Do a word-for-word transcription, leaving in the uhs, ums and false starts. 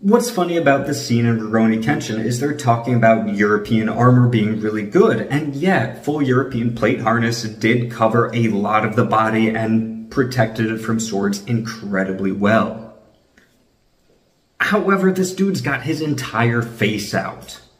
What's funny about this scene in Rurouni Kenshin is they're talking about European armor being really good, and yet full European plate harness did cover a lot of the body and protected it from swords incredibly well. However, this dude's got his entire face out.